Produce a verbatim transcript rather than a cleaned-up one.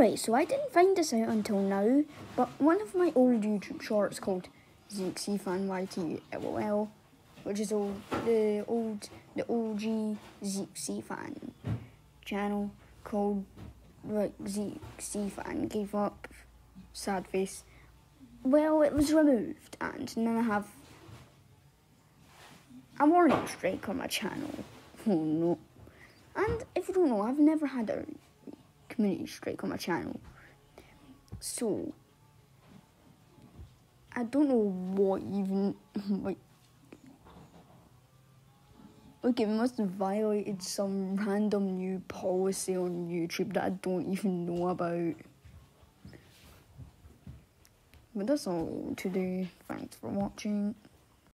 Alright, so I didn't find this out until now, but one of my old YouTube shorts called Zeke C Fan Y T LOL, which is old, the old, the O G Zeke C Fan channel called like Zeke C Fan gave up, sad face. Well, it was removed, and now I have a warning strike on my channel. Oh no! And if you don't know, I've never had a community strike on my channel, so I don't know what even like like it must have violated some random new policy on YouTube that I don't even know about. But that's all today. Thanks for watching.